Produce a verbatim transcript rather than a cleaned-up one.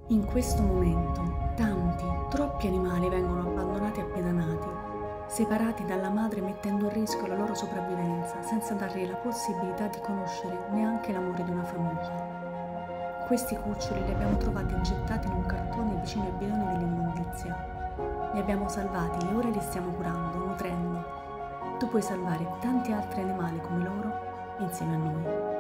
In questo momento, tanti, troppi animali vengono abbandonati appena nati, separati dalla madre mettendo a rischio la loro sopravvivenza senza dargli la possibilità di conoscere neanche l'amore di una famiglia. Questi cuccioli li abbiamo trovati gettati in un cartone vicino ai bidoni dell'immondizia. Li abbiamo salvati e ora li stiamo curando, nutrendo. Tu puoi salvare tanti altri animali come loro insieme a noi.